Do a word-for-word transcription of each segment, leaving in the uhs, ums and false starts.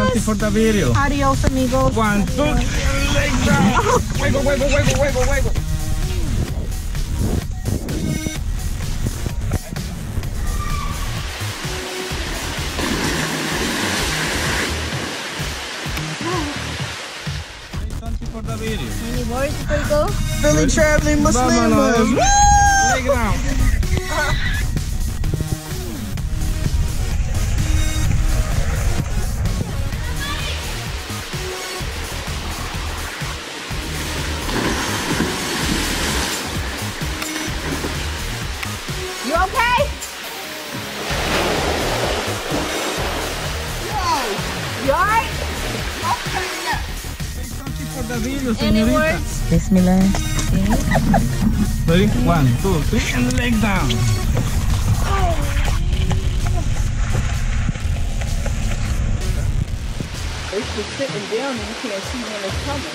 something for the video. Adios, amigos. One, two, leg down. Wiggle, wiggle, wiggle, wiggle, wiggle. Something for the video. Any words before you go? Philly Traveling Muslimahs. Leg down. You okay? You alright? Say something for the video, Any señorita. words? Bismillah. Ready? One, two, three, and leg down. It's just sitting down and you can't see when it's coming.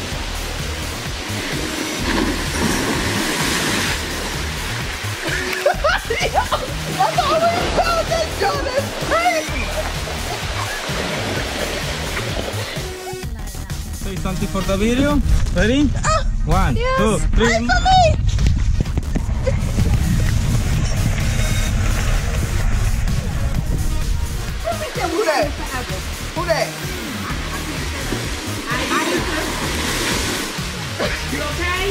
That's all we found, that Joe, that's crazy. Say something for the video. Ready? Ah, One, yes. two, three. Wait for me. Who that? Who that? You okay?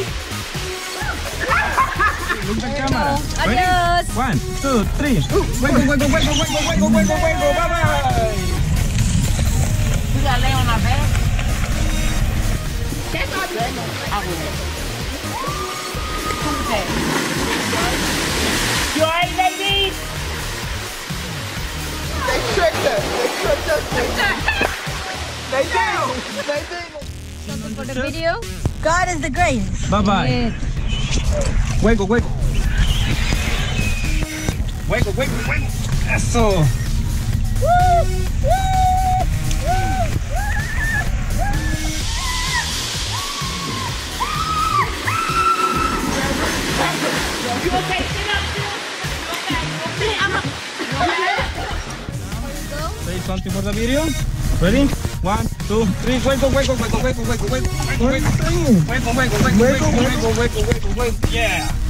Look at the camera. Ready? Adios. One, two, three. Wiggle, wiggle, wiggle, wiggle, wiggle, wiggle, wiggle. Bye bye. We gotta lay on our back. That's all good. I will. Who's that? You alright, baby? They tricked us. They tricked us. They did. They did. Something for the video? God is the greatest. Bye bye. Wiggle, wiggle. Wiggle, wiggle, wiggle. That's all. Woo! Woo! You okay? Sit up, sit up. You okay? I'm up. You okay? Say something for the video. Ready? One, two, three. Wiggle, wiggle, wiggle, wiggle, wiggle, wiggle, wiggle, wiggle, wiggle, wiggle, wiggle, wiggle, wiggle, wiggle, wiggle, wiggle. Yeah.